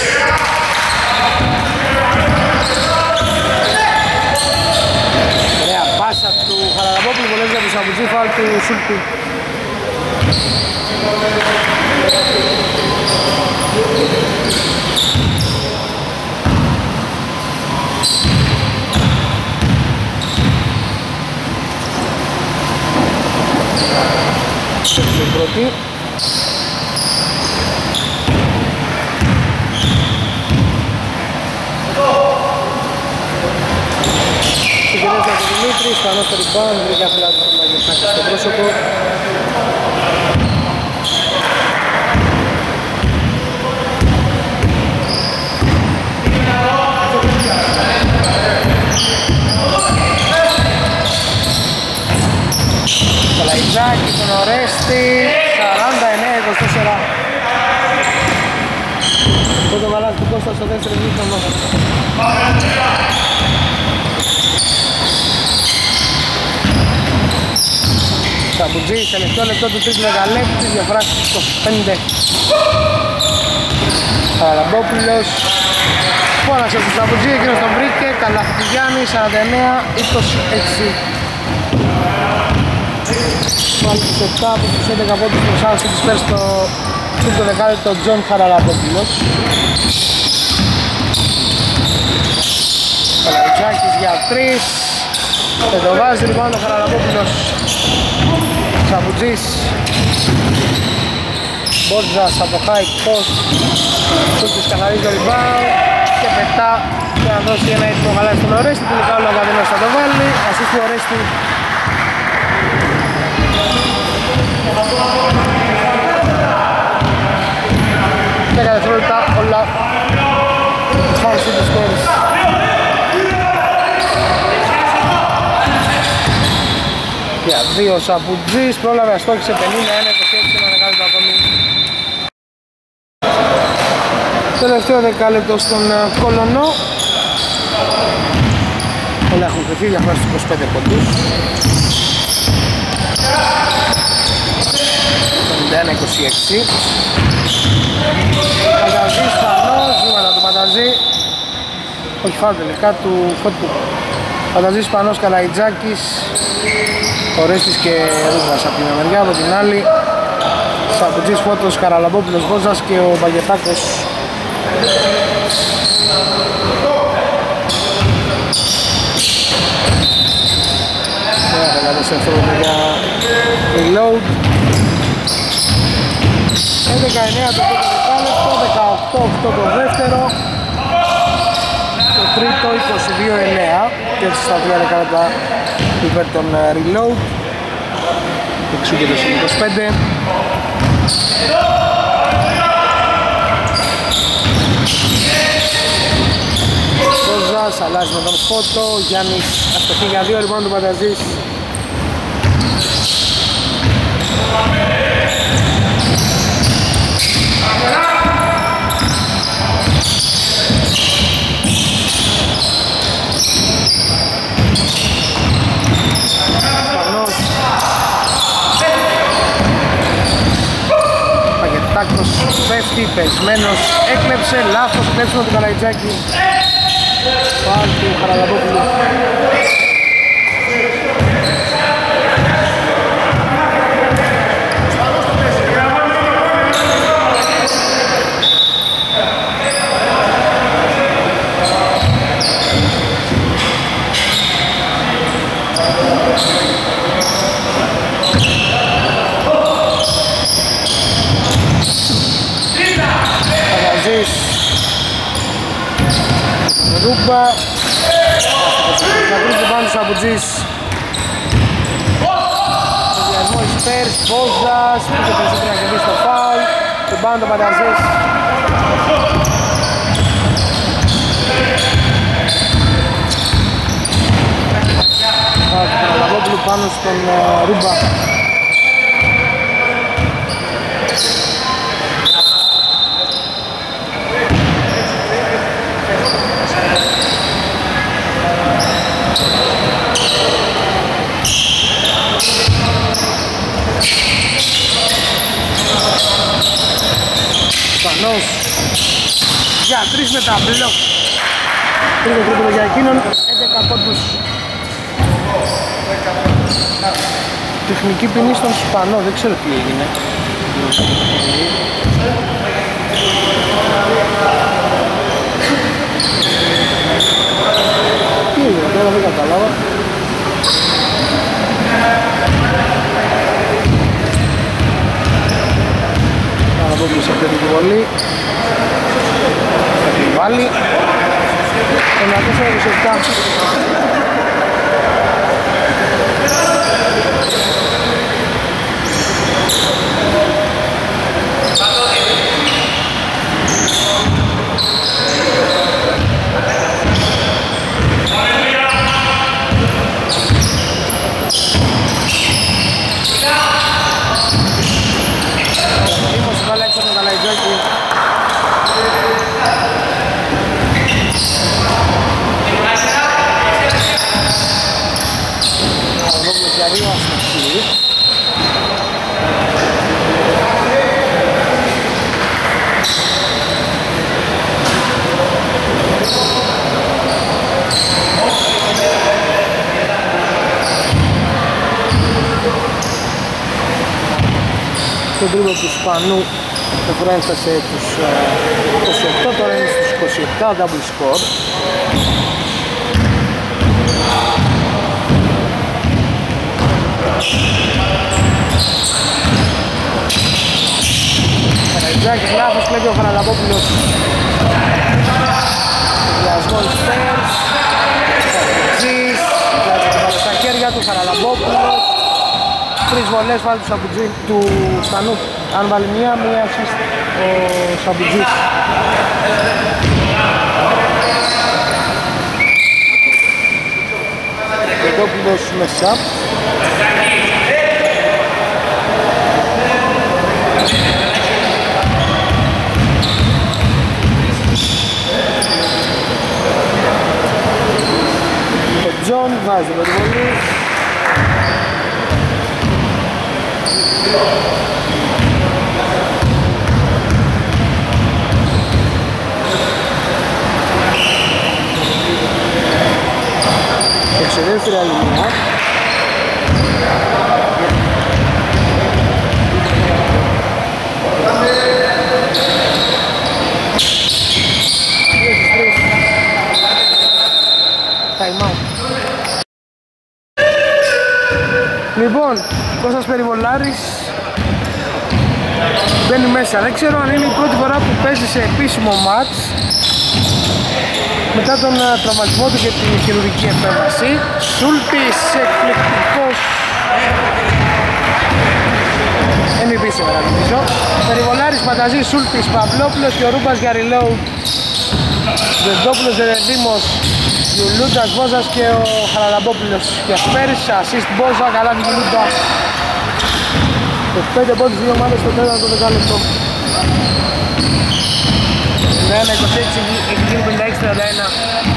Ωραία πάσα του Χαραλαμπόπουλου, βολεύει για το Σαπουτζή, φάουλ του Σούλτη. Στην πρώτη. Συγκεκρινές από τον Δημήτρη, Σπανός στο rebound, βρήκε αφιλά του Μαγιωτάκη στο πρόσωπο. Καλαϊτζάκη στον Ορέστη, σαράντα εννέα είκοσι τέσσερα. Πρώτο βαλάκι του Κώστα στο δεύτερο μήχρονο. Σαπουτζή, τελευταίο λεπτό του τρίτου δεκαλέπτου, διαφράσει στο πέντε. Χαραλαμπόπουλος φώναξε του Σαπουτζή, εκείνος τον βρήκε, καλάθι του Γιάννη, σαράντα εννέα είκοσι έξι. Πάλι τους επτά από τους έντεκα πόντους του Sun City Spurs στο τρίτο δεκάλεπτο Τζον Χαραλαμπόπουλος. Καλαϊτζάκης για τρεις. Δεν το βάζει λοιπόν ο Χαραλαμπόπουλος. Σαπουτζής. Μπόρτζας από high post. Σούτης καθαρίζει το rebound και πετά και να δώσει ένα έτοιμο γαλάζι στον Ορέστη, τελικά ο Λαγκαδένος θα το βάλει, ασίστ του Ορέστη. δέκα δευτερόλεπτα όλα Sun City Spurs. Για δύο Σαπουτζής, πρόλαβε αστόχησε πενήντα ένα είκοσι έξι, ένα δεκάλεπτο ακόμη. Τελευταίο δεκάλεπτο στον Κολονό. Όλα έχουν κρυφθεί, διαφορά στους είκοσι πέντε πόντους. πενήντα ένα είκοσι έξι. Πανταζή Σπανός, βήματα του Πανταζή. Όχι φάουλ τελικά του Φώτου. Πανταζή Σπανός, Καλαϊτζάκης, Ορέστης και Ρούμπας από την μεριά, από την άλλη Σαπουτζής, Φώτος, Καραλαμπόπουλος, Βόζας και ο Παγετάκος. Ωραία, σε αυτό για reload. έντεκα εννέα το πρώτο δεκάλεπτο, δεκαοκτώ οκτώ το δεύτερο, το τρίτο είκοσι δύο εννέα και έτσι στα τρία δεκάλεπτα υπέρ των reload. Εξού και το είκοσι πέντε. Κόζας, αλλάζει με τον Φώτο, Γιάννης αστοχή για δύο, λοιπόν του Πανταζής. Σπανός, Παγετάκος πέφτει, πεσμένος, έκλεψε, λάθος, κλέψιμο του Καλαϊτζάκη. Φάουλ του Χαραλαμπόπουλου. Παγαζής, Ρούμπα, θα βρει πάνω στους Σαπουτζής. Συνδυασμό η Σπέρς, Βόζας, ούτε περισσότερο να κερδίσει το φάουλ, την πάνω το Πανταζής. Φάουλ του Παναγόπουλου πάνω στον Ρούμπα. Σπανός για τρεις με τα μπλοκ. Τρίτο τρίποντο για εκείνον, έντεκα πόντους. Τεχνική ποινή στον Σπανό, δεν ξέρω τι έγινε. Τι έγινε τώρα, δεν κατάλαβα. Παναγόπουλος σε αυτή την βολή. Θα την βάλει. εννιακόσια είκοσι επτά. Το τρίποντο του Σπανού το φορά έφτασε τους είκοσι οκτώ, τώρα είναι στους είκοσι επτά, double score. Καραϊτζάκης λάθος, κλέβει ο Χαραλαμπόπουλος. Διασμός λοιπόν Spurs. Σαπουτζής, βγάζει την μπάλα στα χέρια του, Χαραλαμπόπουλος. Τρεις βολές βάλει του Σαπουτζή, του Στανού. Αν βάλει μία, μία assist ο Σαπουτζής. Πετόπουλος μέσα. Ο Τζον βάζει την περιβολή. Σε δεύτερη άλλη μία. Time out. Λοιπόν, Κώστας Περιβολάρης μπαίνει μέσα. Δεν ξέρω αν είναι η πρώτη φορά που παίζει σε επίσημο μάτς μετά τον uh, τραυματισμό του και την χειρουργική επέμβαση. Σούλτης εκπληκτικός εμ βι πι σήμερα νομίζω. Περιβολάρης, Πανταζή, Σούλτης, Παυλόπουλος και ο Ρούμπας για reload. Βεντόπουλος, Δερεδίμος, Γιουλούντας, Βόζας και ο Χαραλαμπόπουλος για Σπέρις. Assist Μπόζα, καλά την Γιουλούντα. είκοσι πέντε πόντους δύο ομάδες στο τέταρτο δεκάλεπτο. ένα είκοσι έξι, έχει γίνει πενήντα έξι τριάντα ένα.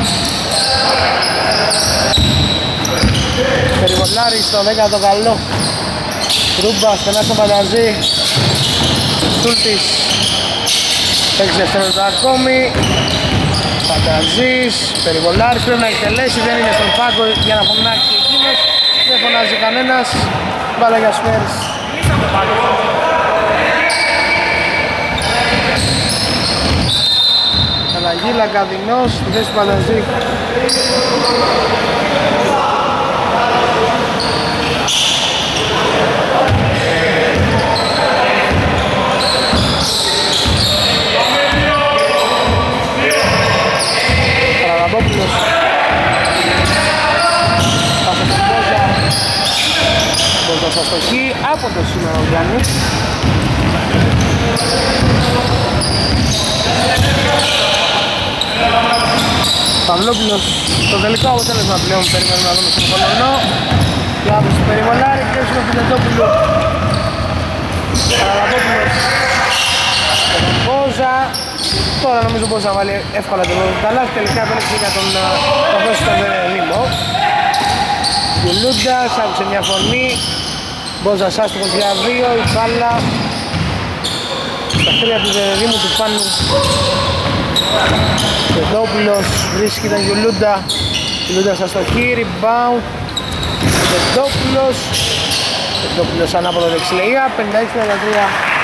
Περιβολάρης στο δέκατο καλό. Ρούμπα στενά στον Πανταζή. Σούλτης έξι δευτερόλεπτα ακόμη. Πανταζής, Περιβολάρης πρέπει να εκτελέσει, δεν είναι στον πάγκο για να φωνάξει εκείνος. Δεν φωνάζει κανένας. Μπάλα για Σπέρς. Αλλαγή Λαγκαδινός στη θέση του Πανταζή. Παραλαμπόπουλος. Πάσα στην Μπόζα. Μπόζα στα στοχή από το σήμερα ο Γιάννης. Παυλόπουλος, το τελικό αποτέλεσμα πλέον περιμένουμε να δούμε στον Κολονό. Και άπλος του Περιβολάρη, κλέψιμο του Πετόπουλου. Παραλαμπόπουλος και τον Μπόζα. Τώρα νομίζω πως θα βάλει εύκολα τον Καλάθι, τελικά επέλεξε για τον καθώς στον Δήμο. Γιουλούντας, άκουσε μια φωνή. Μπόζας άστοχος για δύο, η μπάλα στα χέρια του Δήμου του Πάνου. Πετόπουλος βρίσκει τον Γιουλούντα. Γιουλούντα στα στοχή, rebound. Πετόπουλος. Πετόπουλος ανάποδο δεξιλεία, πενήντα έξι τριάντα τρία.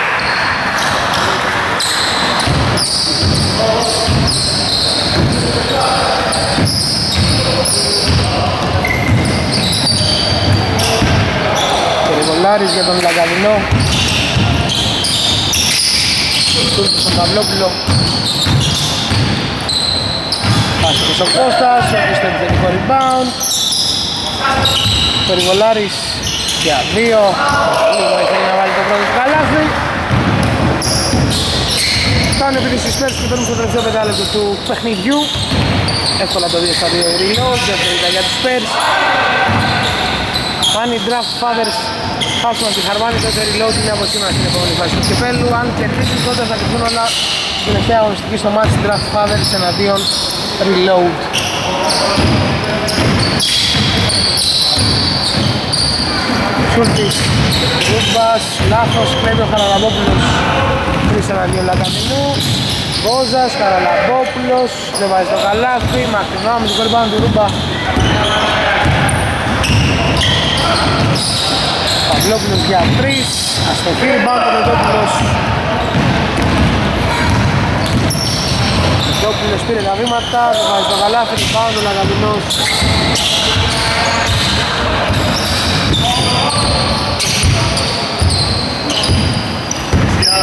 Περιβολάρης για τον Λαγκαδινό. Τούρκος στον Παυλόπουλο. Πάσχος ο Κώστας, όπως το επιθετικό rebound. Περιβολάρης για δύο. Λίγο ήθελε να βάλει το πρώτο του καλάθι. Κάνουν επειδή στις Σπέρς και παίρνουν στο τελευταίο πεντάλεπτο του παιχνιδιού. Εύκολα το δύο στα δύο η reload, δεύτερη για τους Σπέρς. Αν οι Draft Fathers χάσουν από τη Χαρμάνη, τότε reload είναι από σήμερα στην επόμενη φάση του κυπέλλου. Αν κερδίσουν, τότε θα κρυφθούν όλα στην τελευταία αγωνιστική στο μάτι Draft Fathers εναντίον reload. Σούλτης, Ρούμπας, λάθος, κλέβει ο Χαραλαμπόπουλος. Τρεις εναντίον Λαγκαδινού. Μπόζας, Χαραλαμπόπουλος, δεν βάζει το καλάθι, μακρινό με την κορυμπάνω του Ρούμπα. Παυλόπουλος για τρεις, αστοχή, rebound ο Πετόπουλος. Πετόπουλος πήρε τα βήματα, δεν βάζει το καλάθι, rebound ο Λαγκαδινός.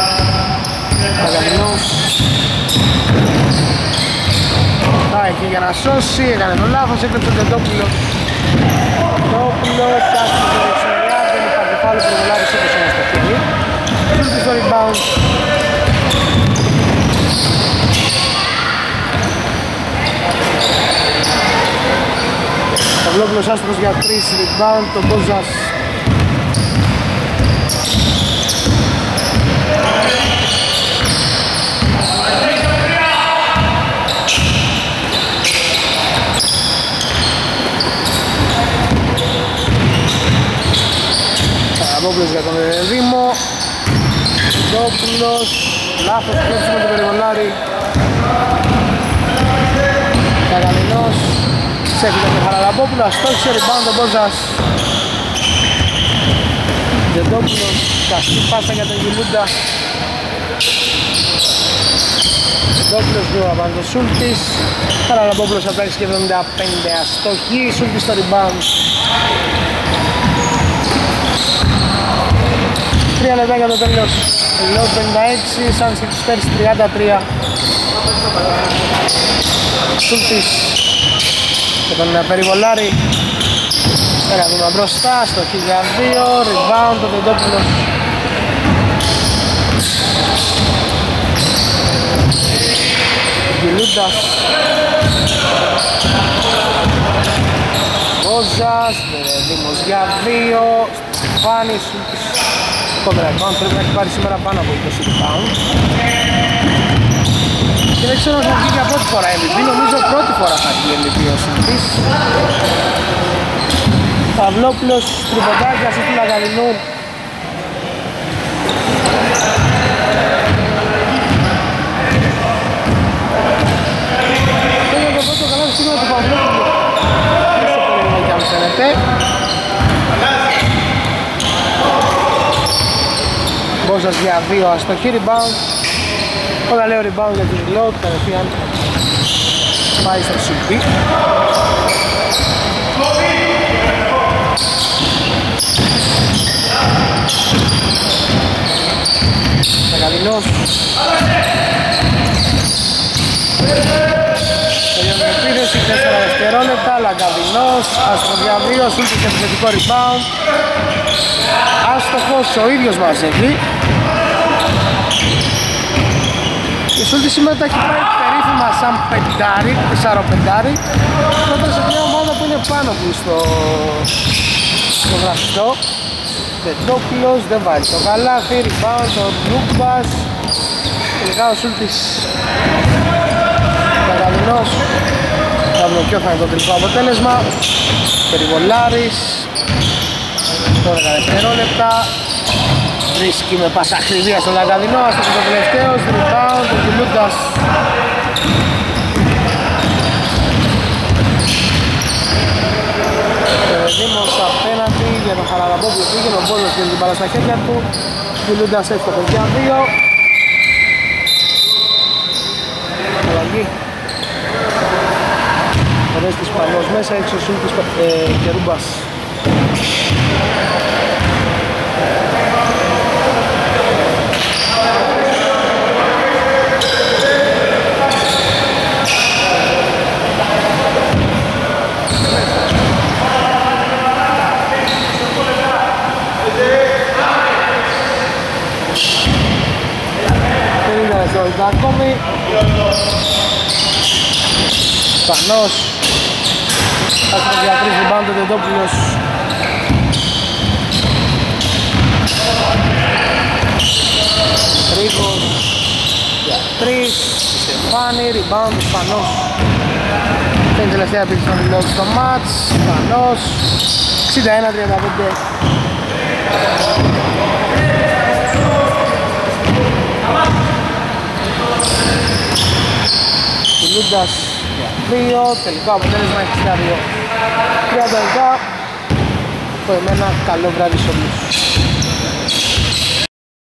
Λαγκαδινός. Θα εκεί για να σώσει, έκανε το λάθος, έκλεψε τον Τεντόπουλο. Τεντόπουλο, φτιάχνει το δεξιά, δεν υπάρχει πάλι που το λάθος όπως όμως το χέρι. Σούλτης στο rebound. Παυλόπουλος άστοχος για τρεις, rebound, τον Μπόζας. Παυλόπουλος για τον Δήμο. Δόπουλος, λάθος κλέψιμο του Περιβολάρη. Καγαλινός, ξέφυγε τον Χαραλαμπόπουλο, αστόχισε, rebound τον Μπόζας. Δεντόπουλος, καστή πάσα για τον Γιλούντα. Δεντόπουλος γρήγορα πάνω τον Σούλτης. Χαραλαμπόπουλος από τα έξι και εβδομήντα πέντε, αστόχη, Σούλτης στο rebound. Τρία λεπτά για το τέλος. Λεό πενήντα έξι, σαν στις Spurs τριάντα τρία. Σούλτης και τον Περιβολάρη. Ένα βήμα μπροστά, στο χίλια δύο, rebound το Τεντόπουλος. Γιλούντας. Βόζας, Δήμος για δύο, Στεφάνης, Σούλτης. Κόντρα rebound, πρέπει να έχει πάρει σήμερα πάνω από είκοσι rebound. Και δεν ξέρω αν θα βγει για πρώτη φορά εμ βι πι, νομίζω πρώτη φορά θα βγει εμ βι πι ο Σούλτης. Παυλόπουλος, τριποντάκια, σε του Λαγαλινού. Θέλω το πρώτο καλά του σήμερα του Παυλόπουλου. Δεν σε περίμενα κι αν φαίνεται. Μπόζας για δύο, αστοχή, rebound. Όταν λέω rebound για τους Reload, κατευθείαν πάει στο σουπί. Λαγκαδινός. Τελειώνει η επίθεση, τέσσερα δευτερόλεπτα, Λαγκαδινός, άστοχος για δύο, Σούλτης σε επιθετικό rebound. Άστοχος, ο ίδιος μαζεύει. Η Σούλτης σήμερα τα έχει πάει περίφημα σαν πεντάρι, τεσσαροπεντάρι. Πρώτα σε μια ομάδα που είναι πάνω του στο, στο γραφιστό. Τεντόπουλος, δεν βάλει το καλάθι, rebound, ο Ρούμπας. Τελικά ο Σούλτης Καγαλινός. Θα δούμε ποιο θα είναι το τελικό αποτέλεσμα. Περιβολάρης, δώδεκα δευτερόλεπτα. Βρίσκει με πασαχρηδία στον Λαγκαδινό, αυτός είναι το τελευταίος, rebound, ο Γιλούντας. Δήμος απέναντι για τον Χαραλαμπόπουλο πήγαινε, ο Μπόλος πήρε την μπάλα στα χέρια του. Γιλούντας εύκολος για δύο. Αλλαγή. Ο Ρέστης Παλός μέσα, έξω ο Σούλτης ε, και Ρούμπας. Ακόμη Σπανός άστοχος για τρεις, rebound ο Τεντόπουλος. Ρίκος για τρεις, Στεφάνη, rebound ο Σπανός. Αυτή είναι η τελευταία επίθεση των Reload στο μάτς. Σπανός εξήντα ένα τριάντα πέντε. Γιλούντας για δύο, τελικό αποτέλεσμα εξήντα δύο τριάντα επτά. Το εμένα καλό βράδυ σε όλους.